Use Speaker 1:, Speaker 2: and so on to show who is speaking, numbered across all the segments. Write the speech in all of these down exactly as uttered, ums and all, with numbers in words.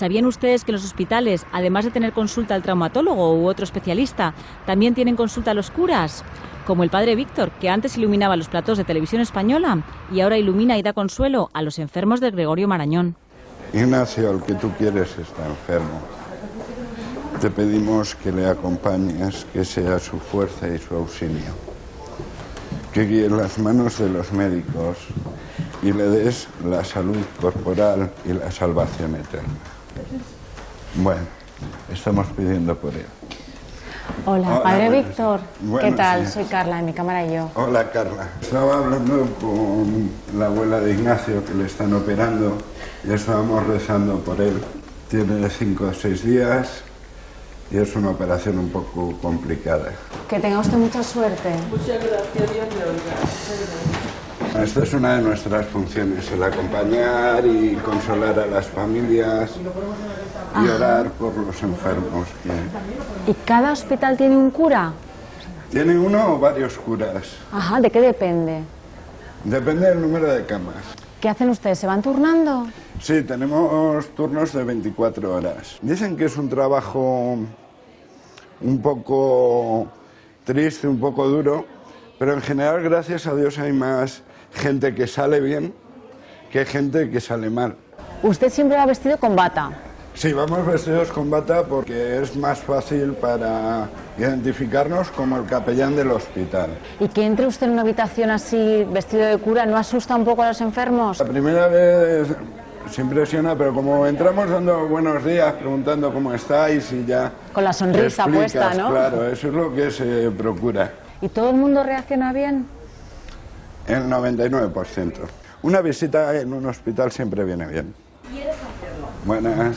Speaker 1: ¿Sabían ustedes que en los hospitales, además de tener consulta al traumatólogo u otro especialista, también tienen consulta a los curas? Como el padre Víctor, que antes iluminaba los platós de Televisión Española y ahora ilumina y da consuelo a los enfermos del Gregorio Marañón.
Speaker 2: Ignacio, el que tú quieres está enfermo. Te pedimos que le acompañes, que sea su fuerza y su auxilio. Que guíe las manos de los médicos y le des la salud corporal y la salvación eterna. Bueno, estamos pidiendo por él.
Speaker 3: Hola,
Speaker 2: Hola,
Speaker 3: padre
Speaker 2: buenos,
Speaker 3: Víctor.
Speaker 2: buenos
Speaker 3: ¿Qué tal?
Speaker 2: días.
Speaker 3: Soy Carla, de mi cámara y yo.
Speaker 2: Hola, Carla. Estaba hablando con la abuela de Ignacio, que le están operando, y estábamos rezando por él. Tiene cinco o seis días y es una operación un poco complicada.
Speaker 3: Que tenga usted mucha suerte.
Speaker 4: Muchas gracias, Dios le oiga.
Speaker 2: Esta es una de nuestras funciones, el acompañar y consolar a las familias y orar por los enfermos. Que...
Speaker 3: ¿Y cada hospital tiene un cura?
Speaker 2: ¿Tiene uno o varios curas?
Speaker 3: Ajá, ¿de qué depende?
Speaker 2: Depende del número de camas.
Speaker 3: ¿Qué hacen ustedes? ¿Se van turnando?
Speaker 2: Sí, tenemos turnos de veinticuatro horas. Dicen que es un trabajo un poco triste, un poco duro, pero en general, gracias a Dios, hay más gente que sale bien que gente que sale mal.
Speaker 3: Usted siempre va vestido con bata.
Speaker 2: Sí, vamos vestidos con bata porque es más fácil para identificarnos como el capellán del hospital.
Speaker 3: ¿Y que entre usted en una habitación así, vestido de cura, no asusta un poco a los enfermos?
Speaker 2: La primera vez se impresiona, pero como entramos dando buenos días, preguntando cómo estáis y ya...
Speaker 3: Con la sonrisa
Speaker 2: explicas,
Speaker 3: puesta, ¿no?
Speaker 2: Claro, eso es lo que se procura.
Speaker 3: ¿Y todo el mundo reacciona bien?
Speaker 2: El noventa y nueve por ciento. Una visita en un hospital siempre viene bien.
Speaker 4: ¿Quieres hacerlo?
Speaker 2: Buenas.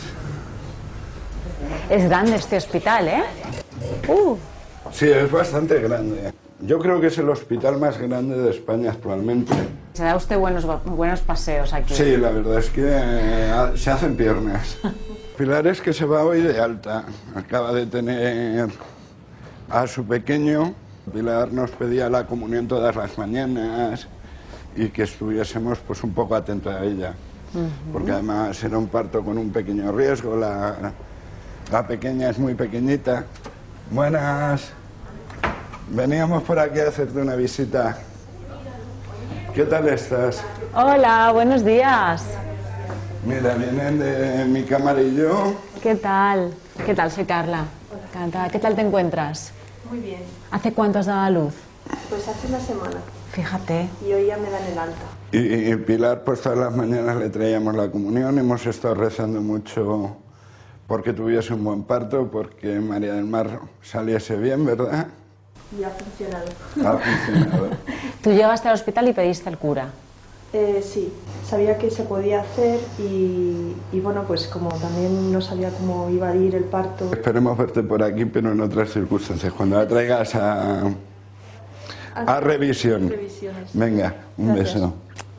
Speaker 3: Es grande este hospital, ¿eh? Uh.
Speaker 2: Sí, es bastante grande. Yo creo que es el hospital más grande de España actualmente.
Speaker 3: Se da usted buenos, buenos paseos aquí.
Speaker 2: Sí, la verdad es que eh, se hacen piernas. Pilar es que se va hoy de alta. Acaba de tener a su pequeño. Pilar nos pedía la comunión todas las mañanas y que estuviésemos pues un poco atentos a ella. Uh-huh. Porque además era un parto con un pequeño riesgo. La, la pequeña es muy pequeñita. Buenas. Veníamos por aquí a hacerte una visita. ¿Qué tal estás?
Speaker 3: Hola, buenos días.
Speaker 2: Mira, vienen de mi cámara y yo.
Speaker 3: ¿Qué tal? ¿Qué tal? Soy Carla. Encantada. ¿Qué tal te encuentras?
Speaker 4: Muy bien.
Speaker 3: ¿Hace cuánto has dado a luz?
Speaker 4: Pues hace una semana.
Speaker 3: Fíjate.
Speaker 4: Y hoy ya me dan el alta.
Speaker 2: Y, y Pilar, pues todas las mañanas le traíamos la comunión. Hemos estado rezando mucho porque tuviese un buen parto, porque María del Mar saliese bien, ¿verdad?
Speaker 4: Y ha funcionado.
Speaker 2: Ha funcionado.
Speaker 3: Tú llegaste al hospital y pediste al cura.
Speaker 4: Eh, sí, sabía que se podía hacer y, y bueno, pues como también no sabía cómo iba a ir el parto.
Speaker 2: Esperemos verte por aquí, pero en otras circunstancias, cuando la traigas a, a revisión.
Speaker 4: Revisiones.
Speaker 2: Venga, un
Speaker 4: Gracias.
Speaker 2: beso.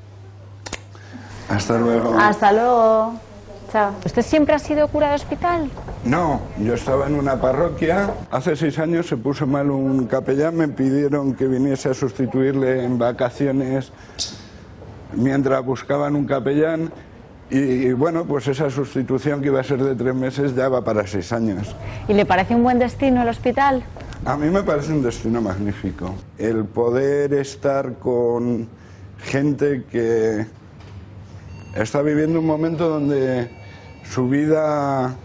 Speaker 2: Hasta luego.
Speaker 3: Hasta luego. Chao. ¿Usted siempre ha sido cura de hospital?
Speaker 2: No, yo estaba en una parroquia. Hace seis años se puso mal un capellán, me pidieron que viniese a sustituirle en vacaciones mientras buscaban un capellán y, y bueno, pues esa sustitución que iba a ser de tres meses ya va para seis años.
Speaker 3: ¿Y le parece un buen destino el hospital?
Speaker 2: A mí me parece un destino magnífico. El poder estar con gente que está viviendo un momento donde su vida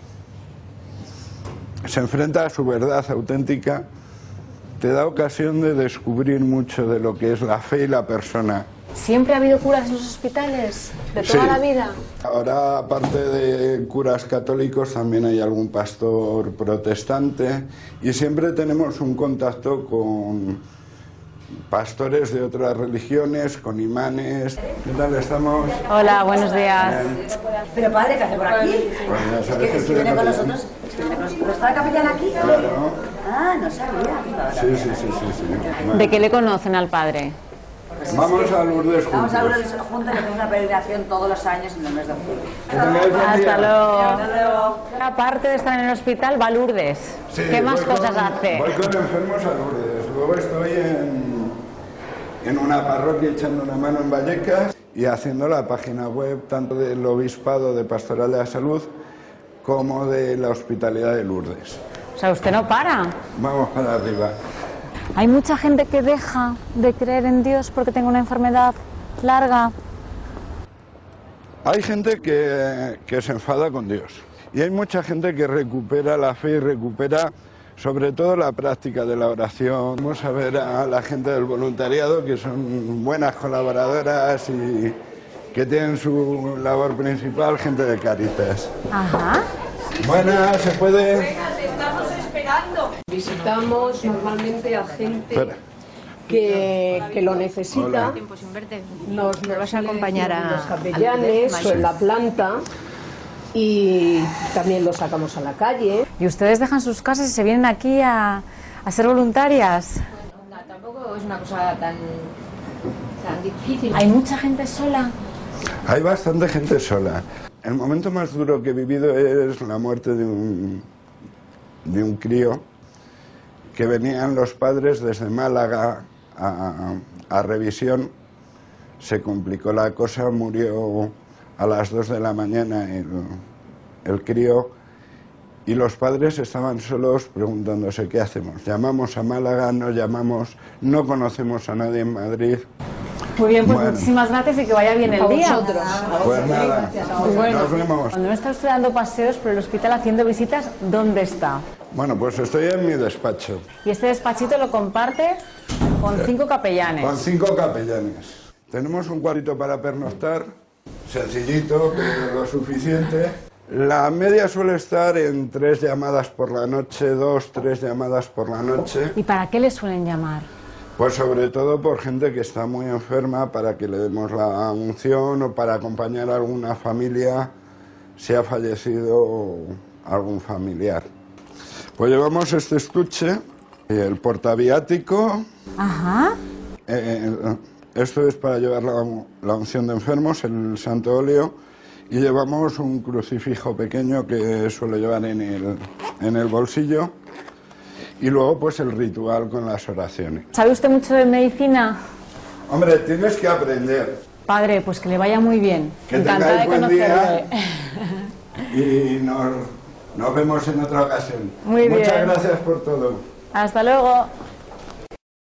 Speaker 2: se enfrenta a su verdad auténtica, te da ocasión de descubrir mucho de lo que es la fe y la persona.
Speaker 3: ¿Siempre ha habido curas en los hospitales? ¿De toda
Speaker 2: Sí.
Speaker 3: la vida?
Speaker 2: Ahora, aparte de curas católicos, también hay algún pastor protestante y siempre tenemos un contacto con pastores de otras religiones, con imanes. ¿Qué tal estamos?
Speaker 3: Hola, buenos días.
Speaker 2: Bien.
Speaker 5: Pero padre, ¿qué hace por aquí?
Speaker 2: Pues ya
Speaker 5: Es
Speaker 2: sabes
Speaker 5: que,
Speaker 2: que
Speaker 5: es que
Speaker 2: soy
Speaker 5: viene con
Speaker 2: capellán.
Speaker 5: nosotros. Es que viene con nosotros. ¿Está el capellán aquí?
Speaker 2: Claro.
Speaker 5: Ah, no sabía.
Speaker 2: Sí, sí, sí, sí, sí. Bueno.
Speaker 3: ¿De qué le conocen al padre?
Speaker 2: Vamos a Lourdes juntos.
Speaker 5: Vamos a hablar juntos, que hacemos una peregrinación todos los años en el mes de octubre.
Speaker 2: Que tengáis buen
Speaker 3: Hasta
Speaker 2: día.
Speaker 3: luego. Aparte de estar en el hospital, va a Lourdes.
Speaker 2: Sí,
Speaker 3: ¿Qué más
Speaker 2: voy
Speaker 3: cosas
Speaker 2: con-
Speaker 3: hace?
Speaker 2: Voy con enfermos a Lourdes. Luego estoy en, en una parroquia echando una mano en Vallecas y haciendo la página web tanto del Obispado de Pastoral de la Salud como de la Hospitalidad de Lourdes.
Speaker 3: O sea, usted no para.
Speaker 2: Vamos para arriba.
Speaker 3: Hay mucha gente que deja de creer en Dios porque tenga una enfermedad larga.
Speaker 2: Hay gente que, que se enfada con Dios y hay mucha gente que recupera la fe y recupera sobre todo la práctica de la oración. Vamos a ver a la gente del voluntariado, que son buenas colaboradoras y que tienen su labor principal, gente de Cáritas.
Speaker 3: Ajá.
Speaker 2: Buenas, ¿se puede?
Speaker 6: Estamos esperando. Visitamos normalmente a gente
Speaker 2: Espera.
Speaker 6: que, que lo necesita.
Speaker 2: Hola.
Speaker 6: Nos, nos vas a acompañar a los capellanes o en la planta y también los sacamos a la calle.
Speaker 3: ¿Y ustedes dejan sus casas y se vienen aquí a, a ser voluntarias?
Speaker 7: No, tampoco es una cosa tan, tan difícil.
Speaker 3: ¿Hay mucha gente sola?
Speaker 2: Hay bastante gente sola. El momento más duro que he vivido es la muerte de un, de un crío, que venían los padres desde Málaga a, a revisión. Se complicó la cosa, murió a las dos de la mañana el, el crío, y los padres estaban solos preguntándose qué hacemos. Llamamos a Málaga, no llamamos, no conocemos a nadie en Madrid.
Speaker 3: Muy bien, pues
Speaker 2: Bueno.
Speaker 3: muchísimas gracias y que vaya bien el
Speaker 6: A
Speaker 3: día.
Speaker 6: vosotros.
Speaker 2: Pues nada, nos vemos.
Speaker 3: Cuando no está usted dando paseos por el hospital haciendo visitas, ¿dónde está?
Speaker 2: Bueno, pues estoy en mi despacho,
Speaker 3: Y este despachito lo comparte con cinco capellanes.
Speaker 2: con cinco capellanes. Tenemos un cuartito para pernoctar, sencillito, pero lo suficiente. La media suele estar en tres llamadas por la noche, dos, tres llamadas por la noche.
Speaker 3: ¿Y para qué le suelen llamar?
Speaker 2: Pues sobre todo por gente que está muy enferma, para que le demos la unción o para acompañar a alguna familia si ha fallecido algún familiar. Pues llevamos este estuche, el portaviático.
Speaker 3: Ajá.
Speaker 2: Eh, esto es para llevar la, la unción de enfermos, el santo óleo, y llevamos un crucifijo pequeño que suelo llevar en el, en el bolsillo, y luego pues el ritual con las oraciones.
Speaker 3: ¿Sabe usted mucho de medicina?
Speaker 2: Hombre, tienes que aprender.
Speaker 3: Padre, pues que le vaya muy bien.
Speaker 2: Que
Speaker 3: Encantada de
Speaker 2: tengáis buen día.
Speaker 3: conocerle.
Speaker 2: Y nos, nos vemos en otra ocasión.
Speaker 3: Muy
Speaker 2: Muchas
Speaker 3: bien.
Speaker 2: gracias por todo.
Speaker 3: Hasta luego.